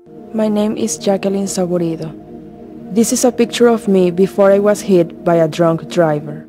My name is Jacqueline Saburido. This is a picture of me before I was hit by a drunk driver.